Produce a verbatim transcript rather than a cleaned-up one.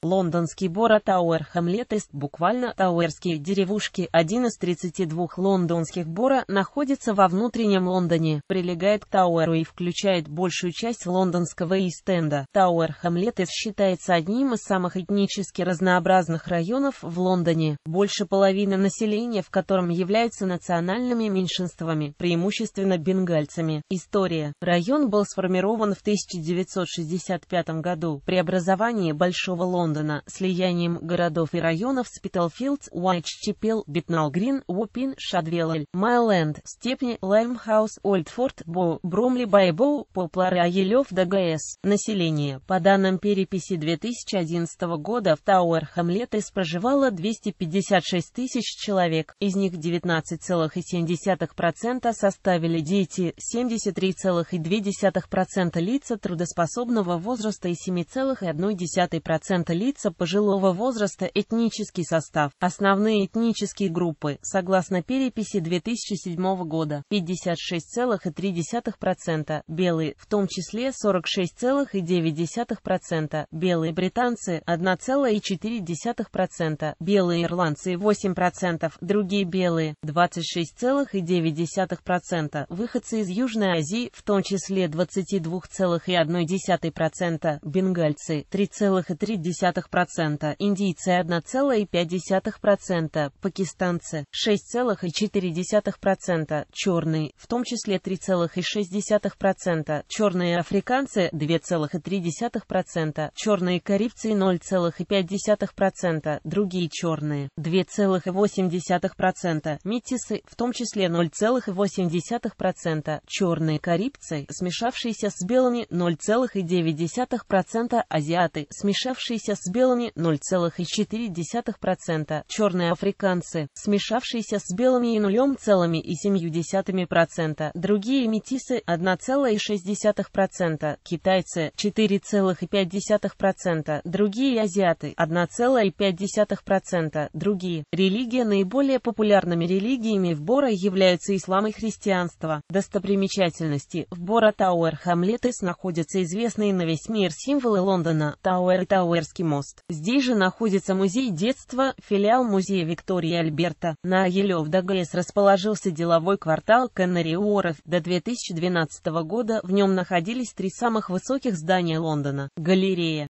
Лондонский Бора Тауэр Хамлет-Ист, буквально «Тауэрские деревушки», один из тридцати двух лондонских Бора, находится во внутреннем Лондоне, прилегает к Тауэру и включает большую часть лондонского Ист-Энда. Тауэр Хамлет-Ист считается одним из самых этнически разнообразных районов в Лондоне, больше половины населения в котором являются национальными меньшинствами, преимущественно бенгальцами. История. Район был сформирован в тысяча девятьсот шестьдесят пятом году при образовании Большого Лондона, слиянием городов и районов Спитлфилдс, Уайтчепел, Битнал-Грин, Уоппин, Шадвелл, Майленд, Степни, Лаймхаус, Ольдфорд, Боу, Бромли, Байбоу, Поплар и Айелёв, ДГС. Население. По данным переписи две тысячи одиннадцатого года в Тауэр Хамлет-Ист проживало двести пятьдесят шесть тысяч человек, из них девятнадцать целых семь десятых процента составили дети, семьдесят три целых две десятых процента лица трудоспособного возраста и семь целых одна десятая процента лица пожилого возраста. Этнический состав. Основные этнические группы, согласно переписи две тысячи седьмого года, пятьдесят шесть целых три десятых процента, белые, в том числе сорок шесть целых девять десятых процента, белые британцы, одна целая четыре десятых процента, белые ирландцы восемь процентов, другие белые, двадцать шесть целых девять десятых процента, выходцы из Южной Азии, в том числе двадцать два целых одна десятая процента, бенгальцы, три целых три десятых процента, индийцы одна целая пять десятых процента, пакистанцы, шесть целых четыре десятых процента, черные, в том числе три целых шесть десятых процента, черные африканцы, два целых три десятых процента, черные карибцы ноль целых пять десятых процента, другие черные, два целых восемь десятых процента, метисы, в том числе ноль целых восемь десятых процента, черные карибцы, смешавшиеся с белыми, ноль целых девять десятых процента, азиаты, смешавшиеся с белыми, ноль целых четыре десятых процента, черные африканцы, смешавшиеся с белыми и ноль целых семь десятых процента, другие метисы, одна целая шесть десятых процента, китайцы, четыре целых пять десятых процента, другие азиаты, одна целая пять десятых процента, другие. Религия. Наиболее популярными религиями в Бора являются ислам и христианство. Достопримечательности. В Бора Тауэр Хамлет-Ист находятся известные на весь мир символы Лондона, Тауэр и Тауэрский мост. Здесь же находится музей детства, филиал музея Виктории и Альберта. На Айелёв ДГС расположился деловой квартал Канари Уорф. До две тысячи двенадцатого года в нем находились три самых высоких здания Лондона. Галерея.